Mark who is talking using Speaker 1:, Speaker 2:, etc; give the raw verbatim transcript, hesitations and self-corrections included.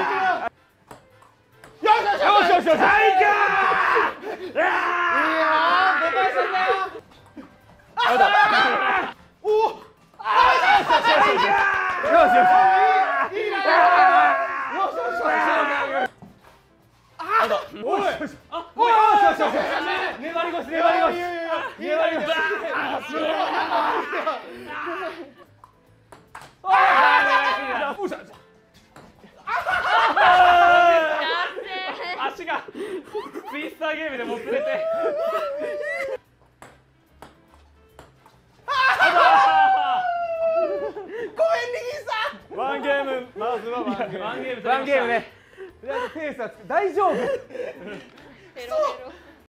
Speaker 1: よしよしよし。粘り腰粘り腰。粘り腰。
Speaker 2: 足がツイスターゲームでもつれて。
Speaker 3: ワンゲーム、まずはワンゲーム。
Speaker 2: ワンゲーム
Speaker 1: ワンゲームね。とりあえずペースはつく。大丈夫。
Speaker 4: ペロペロ。